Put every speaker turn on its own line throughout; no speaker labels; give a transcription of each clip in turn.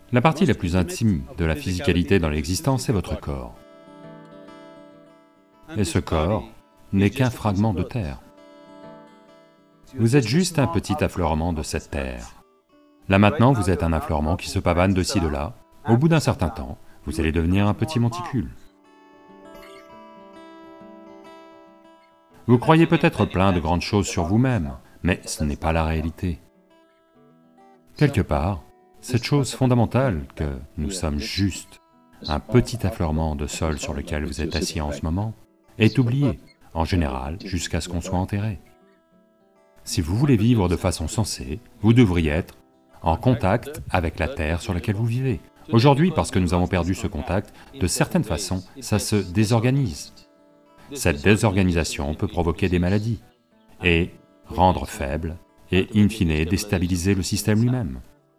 La partie la plus intime de la physicalité dans l'existence est votre corps. Et ce corps n'est qu'un fragment de terre. Vous êtes juste un petit affleurement de cette terre. Là maintenant, vous êtes un affleurement qui se pavane de ci, de là. Au bout d'un certain temps, vous allez devenir un petit monticule. Vous croyez peut-être plein de grandes choses sur vous-même, mais ce n'est pas la réalité. Quelque part, cette chose fondamentale que nous sommes juste un petit affleurement de sol sur lequel vous êtes assis en ce moment, est oubliée, en général, jusqu'à ce qu'on soit enterré. Si vous voulez vivre de façon sensée, vous devriez être en contact avec la terre sur laquelle vous vivez. Aujourd'hui, parce que nous avons perdu ce contact, de certaines façons, ça se désorganise. Cette désorganisation peut provoquer des maladies, et rendre faible, et in fine déstabiliser le système lui-même.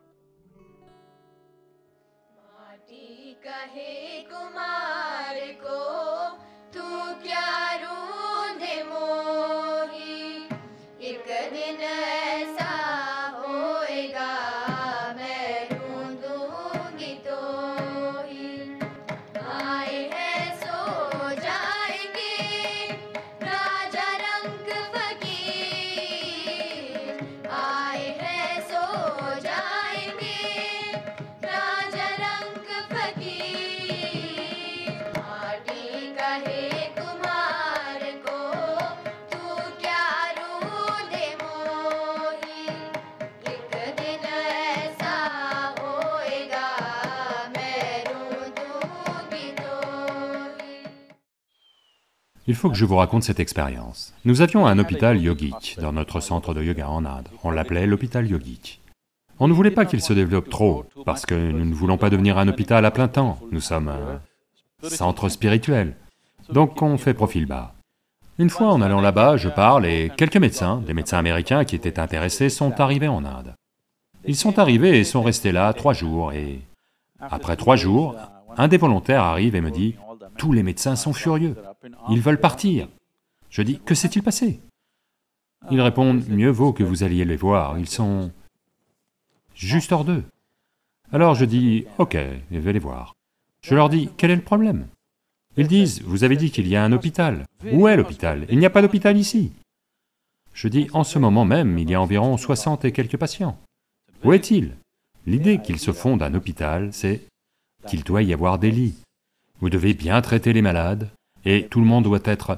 Il faut que je vous raconte cette expérience. Nous avions un hôpital yogique dans notre centre de yoga en Inde. On l'appelait l'hôpital yogique. On ne voulait pas qu'il se développe trop, parce que nous ne voulons pas devenir un hôpital à plein temps. Nous sommes un centre spirituel. Donc on fait profil bas. Une fois en allant là-bas, je parle et quelques médecins, des médecins américains qui étaient intéressés, sont arrivés en Inde. Ils sont arrivés et sont restés là 3 jours et... Après 3 jours, un des volontaires arrive et me dit, « Tous les médecins sont furieux, ils veulent partir. » Je dis, « Que s'est-il passé ?» Ils répondent, « Mieux vaut que vous alliez les voir, ils sont juste hors d'eux. » Alors je dis, « Ok, je vais les voir. » Je leur dis, « Quel est le problème ?» Ils disent, « Vous avez dit qu'il y a un hôpital. Où est l'hôpital? Il n'y a pas d'hôpital ici. » Je dis, « En ce moment même, il y a environ 60 et quelques patients. Où est-il? » L'idée qu'ils se font d'un hôpital, c'est qu'il doit y avoir des lits. Vous devez bien traiter les malades, et tout le monde doit être...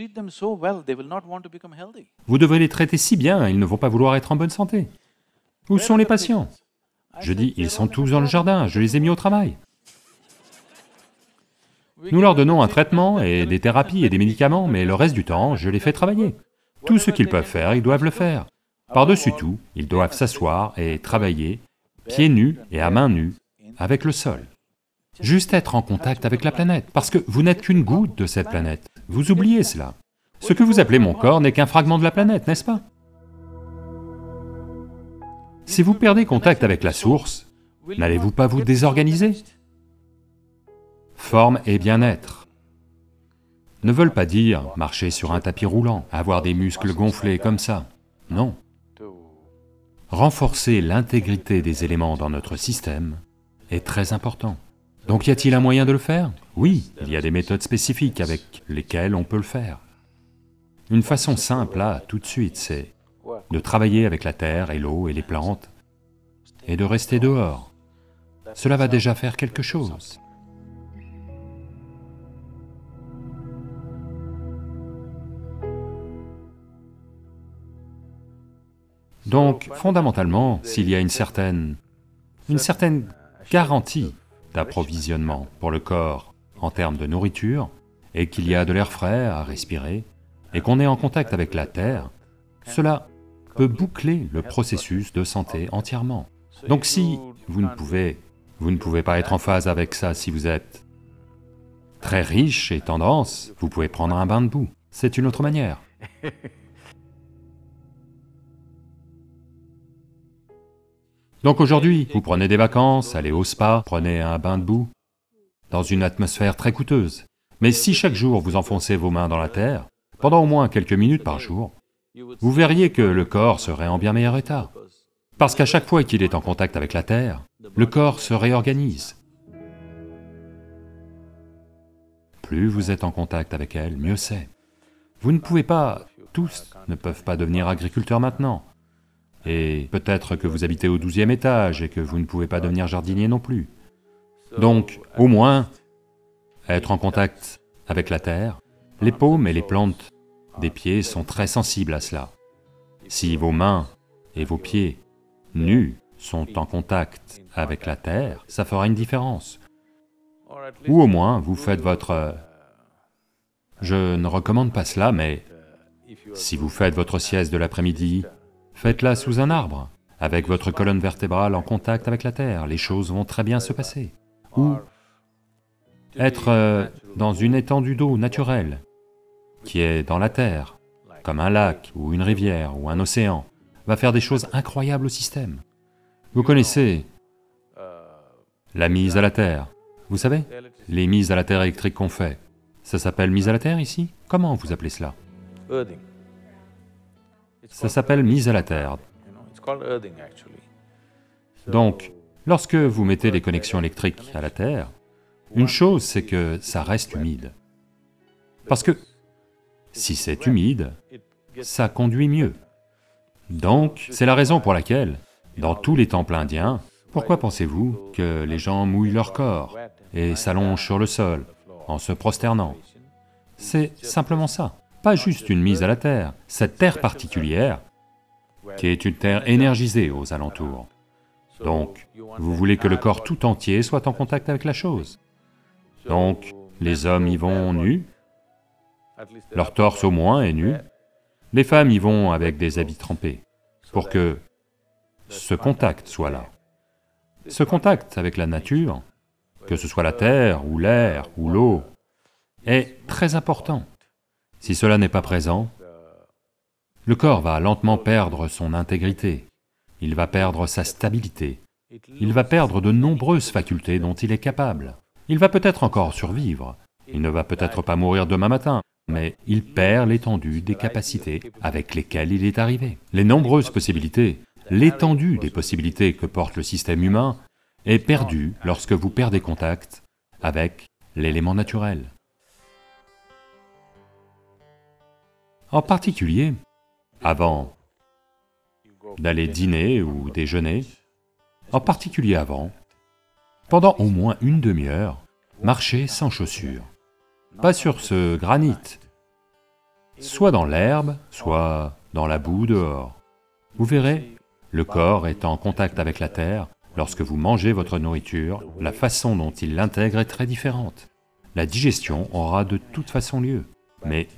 Vous devez les traiter si bien, ils ne vont pas vouloir être en bonne santé. Où sont les patients? Je dis, ils sont tous dans le jardin, je les ai mis au travail. Nous leur donnons un traitement et des thérapies et des médicaments, mais le reste du temps, je les fais travailler. Tout ce qu'ils peuvent faire, ils doivent le faire. Par-dessus tout, ils doivent s'asseoir et travailler, pieds nus et à mains nues, avec le sol. Juste être en contact avec la planète, parce que vous n'êtes qu'une goutte de cette planète. Vous oubliez cela. Ce que vous appelez mon corps n'est qu'un fragment de la planète, n'est-ce pas? Si vous perdez contact avec la source, n'allez-vous pas vous désorganiser? Forme et bien-être ne veulent pas dire marcher sur un tapis roulant, avoir des muscles gonflés comme ça, non. Renforcer l'intégrité des éléments dans notre système est très important. Donc y a-t-il un moyen de le faire? Oui, il y a des méthodes spécifiques avec lesquelles on peut le faire. Une façon simple là, tout de suite, c'est de travailler avec la terre et l'eau et les plantes, et de rester dehors. Cela va déjà faire quelque chose. Donc, fondamentalement, s'il y a une certaine garantie d'approvisionnement pour le corps en termes de nourriture, et qu'il y a de l'air frais à respirer, et qu'on est en contact avec la terre, cela peut boucler le processus de santé entièrement. Donc si vous ne pouvez pas être en phase avec ça si vous êtes très riche et tendance, vous pouvez prendre un bain de boue, c'est une autre manière. Donc aujourd'hui, vous prenez des vacances, allez au spa, prenez un bain de boue, dans une atmosphère très coûteuse. Mais si chaque jour vous enfoncez vos mains dans la terre, pendant au moins quelques minutes par jour, vous verriez que le corps serait en bien meilleur état. Parce qu'à chaque fois qu'il est en contact avec la terre, le corps se réorganise. Plus vous êtes en contact avec elle, mieux c'est. Vous ne pouvez pas, tous ne peuvent pas devenir agriculteurs maintenant. Et peut-être que vous habitez au 12e étage et que vous ne pouvez pas devenir jardinier non plus. Donc, au moins, être en contact avec la terre, les paumes et les plantes des pieds sont très sensibles à cela. Si vos mains et vos pieds, nus, sont en contact avec la terre, ça fera une différence. Ou au moins, vous faites votre... Je ne recommande pas cela, mais si vous faites votre sieste de l'après-midi, faites-la sous un arbre, avec votre colonne vertébrale en contact avec la terre, les choses vont très bien se passer. Ou être dans une étendue d'eau naturelle, qui est dans la terre, comme un lac, ou une rivière, ou un océan, va faire des choses incroyables au système. Vous connaissez la mise à la terre, vous savez, les mises à la terre électriques qu'on fait, ça s'appelle mise à la terre ici? Comment vous appelez cela? Ça s'appelle mise à la terre. Donc, lorsque vous mettez les connexions électriques à la terre, une chose c'est que ça reste humide. Parce que si c'est humide, ça conduit mieux. Donc, c'est la raison pour laquelle, dans tous les temples indiens, pourquoi pensez-vous que les gens mouillent leur corps et s'allongent sur le sol en se prosternant? C'est simplement ça, pas juste une mise à la terre, cette terre particulière qui est une terre énergisée aux alentours. Donc, vous voulez que le corps tout entier soit en contact avec la chose. Donc, les hommes y vont nus, leur torse au moins est nu, les femmes y vont avec des habits trempés, pour que ce contact soit là. Ce contact avec la nature, que ce soit la terre, ou l'air, ou l'eau, est très important. Si cela n'est pas présent, le corps va lentement perdre son intégrité, il va perdre sa stabilité, il va perdre de nombreuses facultés dont il est capable. Il va peut-être encore survivre, il ne va peut-être pas mourir demain matin, mais il perd l'étendue des capacités avec lesquelles il est arrivé. Les nombreuses possibilités, l'étendue des possibilités que porte le système humain est perdue lorsque vous perdez contact avec l'élément naturel. En particulier, avant d'aller dîner ou déjeuner, en particulier avant, pendant au moins une demi-heure, marchez sans chaussures, pas sur ce granit, soit dans l'herbe, soit dans la boue dehors. Vous verrez, le corps est en contact avec la terre, lorsque vous mangez votre nourriture, la façon dont il l'intègre est très différente. La digestion aura de toute façon lieu, mais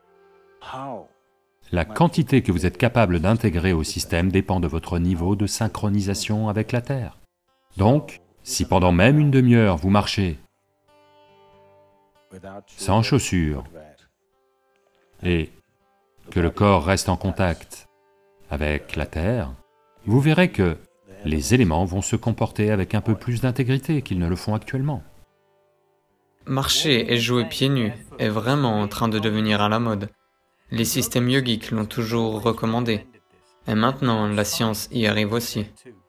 la quantité que vous êtes capable d'intégrer au système dépend de votre niveau de synchronisation avec la terre. Donc, si pendant même une demi-heure vous marchez sans chaussures et que le corps reste en contact avec la terre, vous verrez que les éléments vont se comporter avec un peu plus d'intégrité qu'ils ne le font actuellement.
Marcher et jouer pieds nus est vraiment en train de devenir à la mode. Les systèmes yogiques l'ont toujours recommandé, et maintenant la science y arrive aussi.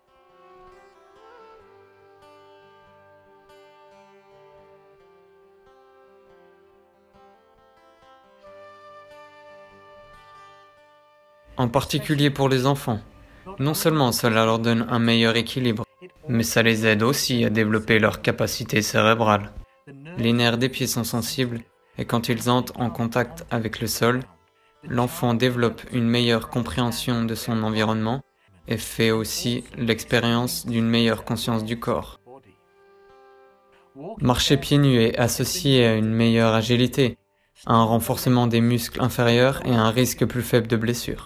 En particulier pour les enfants. Non seulement cela leur donne un meilleur équilibre, mais ça les aide aussi à développer leur capacité cérébrale. Les nerfs des pieds sont sensibles, et quand ils entrent en contact avec le sol, l'enfant développe une meilleure compréhension de son environnement et fait aussi l'expérience d'une meilleure conscience du corps. Marcher pieds nus est associé à une meilleure agilité, à un renforcement des muscles inférieurs et à un risque plus faible de blessure.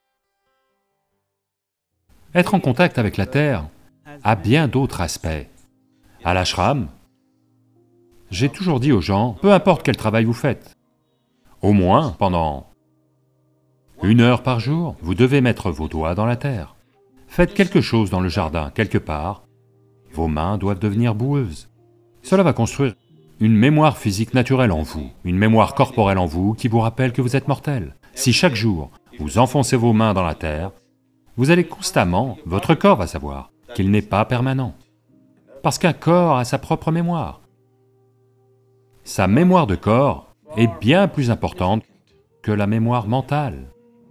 Être en contact avec la terre a bien d'autres aspects. À l'ashram, j'ai toujours dit aux gens, peu importe quel travail vous faites, au moins pendant 1 heure par jour, vous devez mettre vos doigts dans la terre. Faites quelque chose dans le jardin, quelque part, vos mains doivent devenir boueuses. Cela va construire une mémoire physique naturelle en vous, une mémoire corporelle en vous qui vous rappelle que vous êtes mortel. Si chaque jour, vous enfoncez vos mains dans la terre, vous allez constamment, votre corps va savoir qu'il n'est pas permanent. Parce qu'un corps a sa propre mémoire. Sa mémoire de corps est bien plus importante que la mémoire mentale.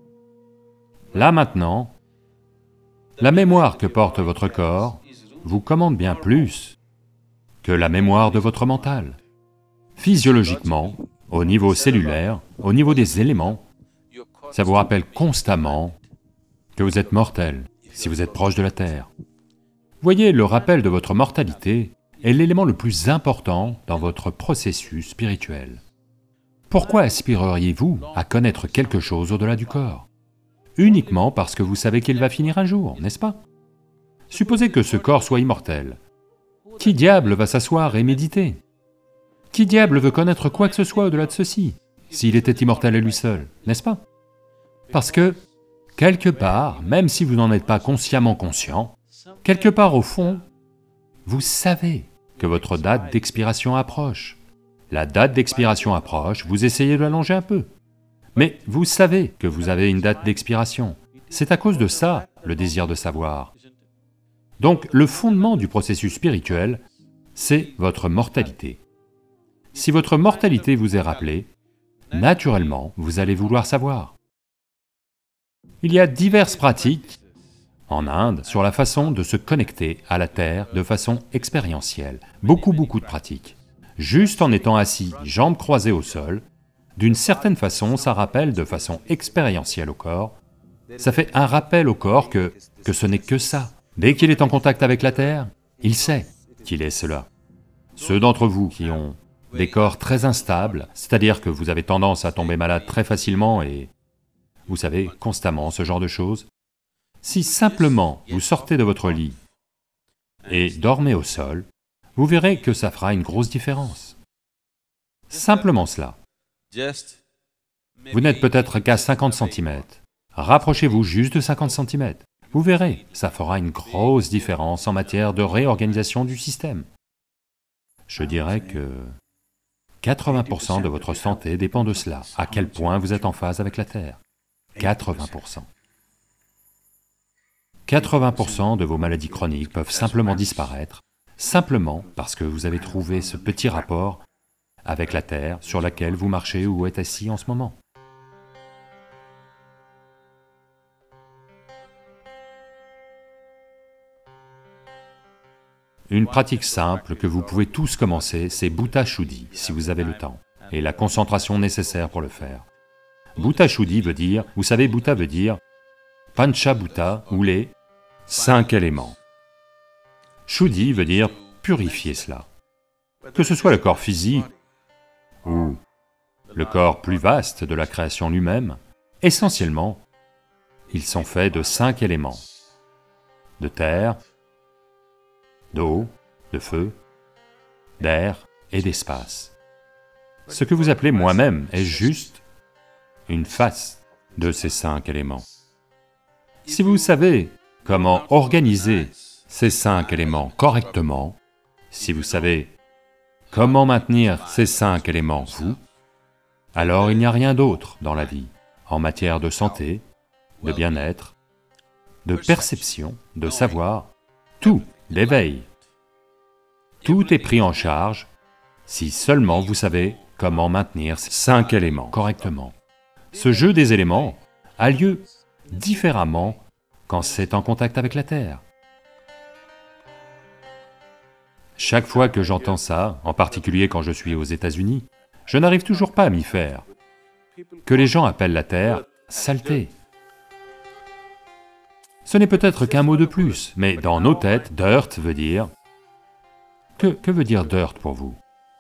Là maintenant, la mémoire que porte votre corps vous commande bien plus que la mémoire de votre mental. Physiologiquement, au niveau cellulaire, au niveau des éléments, ça vous rappelle constamment que vous êtes mortel si vous êtes proche de la Terre. Voyez, le rappel de votre mortalité est l'élément le plus important dans votre processus spirituel. Pourquoi aspireriez-vous à connaître quelque chose au-delà du corps? Uniquement parce que vous savez qu'il va finir un jour, n'est-ce pas? Supposez que ce corps soit immortel. Qui diable va s'asseoir et méditer? Qui diable veut connaître quoi que ce soit au-delà de ceci, s'il était immortel à lui seul, n'est-ce pas? Parce que, quelque part, même si vous n'en êtes pas consciemment conscient, quelque part au fond, vous savez que votre date d'expiration approche. La date d'expiration approche, vous essayez de l'allonger un peu. Mais vous savez que vous avez une date d'expiration. C'est à cause de ça, le désir de savoir. Donc, le fondement du processus spirituel, c'est votre mortalité. Si votre mortalité vous est rappelée, naturellement, vous allez vouloir savoir. Il y a diverses pratiques en Inde sur la façon de se connecter à la Terre de façon expérientielle. Beaucoup de pratiques. Juste en étant assis, jambes croisées au sol, d'une certaine façon, ça rappelle de façon expérientielle au corps, ça fait un rappel au corps que ce n'est que ça. Dès qu'il est en contact avec la Terre, il sait qu'il est cela. Ceux d'entre vous qui ont des corps très instables, c'est-à-dire que vous avez tendance à tomber malade très facilement et, vous savez, constamment, ce genre de choses, si simplement vous sortez de votre lit et dormez au sol, vous verrez que ça fera une grosse différence. Simplement cela. Vous n'êtes peut-être qu'à 50 cm. Rapprochez-vous juste de 50 cm. Vous verrez, ça fera une grosse différence en matière de réorganisation du système. Je dirais que 80% de votre santé dépend de cela, à quel point vous êtes en phase avec la Terre. 80%. 80% de vos maladies chroniques peuvent simplement disparaître, simplement parce que vous avez trouvé ce petit rapport avec la Terre sur laquelle vous marchez ou êtes assis en ce moment. Une pratique simple que vous pouvez tous commencer, c'est Bhuta Shuddhi, si vous avez le temps, et la concentration nécessaire pour le faire. Bhuta Shuddhi veut dire, vous savez, Bhuta veut dire Pancha Bhuta, ou les 5 éléments. Shuddhi veut dire purifier cela. Que ce soit le corps physique ou le corps plus vaste de la création lui-même, essentiellement, ils sont faits de 5 éléments. De terre, d'eau, de feu, d'air et d'espace. Ce que vous appelez moi-même est juste une face de ces 5 éléments. Si vous savez comment organiser ces 5 éléments correctement, si vous savez comment maintenir ces 5 éléments vous, alors il n'y a rien d'autre dans la vie, en matière de santé, de bien-être, de perception, de savoir, tout, d'éveil. Tout est pris en charge si seulement vous savez comment maintenir ces 5 éléments correctement. Ce jeu des éléments a lieu différemment quand c'est en contact avec la Terre. Chaque fois que j'entends ça, en particulier quand je suis aux États-Unis, je n'arrive toujours pas à m'y faire. Que les gens appellent la Terre « saleté ». Ce n'est peut-être qu'un mot de plus, mais dans nos têtes, « dirt » veut dire... Que veut dire « dirt » pour vous?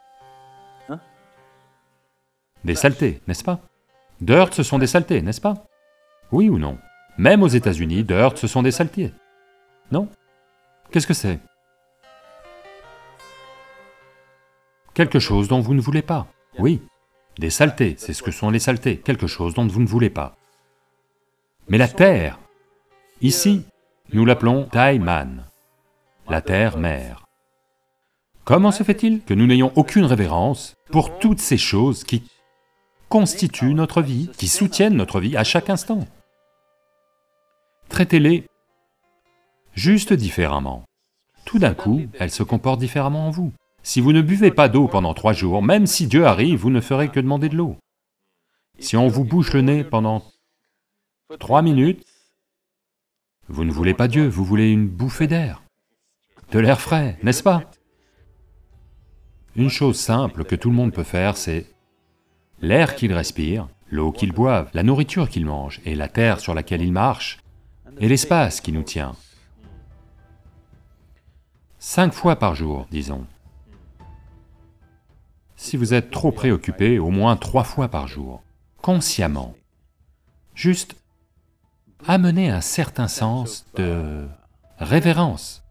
Des saletés, n'est-ce pas? Dirt, ce sont des saletés, n'est-ce pas? Oui ou non? Même aux États-Unis, dirt, ce sont des saletés. Non? Qu'est-ce que c'est? Quelque chose dont vous ne voulez pas. Oui, des saletés, c'est ce que sont les saletés, quelque chose dont vous ne voulez pas. Mais la Terre, ici, nous l'appelons Taiman, la Terre-Mère. Comment se fait-il que nous n'ayons aucune révérence pour toutes ces choses qui constituent notre vie, qui soutiennent notre vie à chaque instant? Traitez-les juste différemment, tout d'un coup, elle se comporte différemment en vous. Si vous ne buvez pas d'eau pendant 3 jours, même si Dieu arrive, vous ne ferez que demander de l'eau. Si on vous bouche le nez pendant 3 minutes, vous ne voulez pas Dieu, vous voulez une bouffée d'air, de l'air frais, n'est-ce pas? Une chose simple que tout le monde peut faire, c'est l'air qu'ils respirent, l'eau qu'ils boivent, la nourriture qu'ils mangent, et la terre sur laquelle ils marchent, et l'espace qui nous tient. 5 fois par jour, disons. Si vous êtes trop préoccupé, au moins 3 fois par jour, consciemment. Juste amener un certain sens de révérence.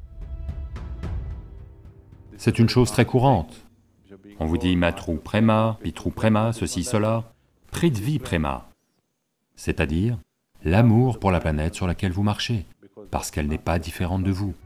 C'est une chose très courante. On vous dit matru prema, pitru prema, ceci, cela, prithvi prema, c'est-à-dire l'amour pour la planète sur laquelle vous marchez, parce qu'elle n'est pas différente de vous.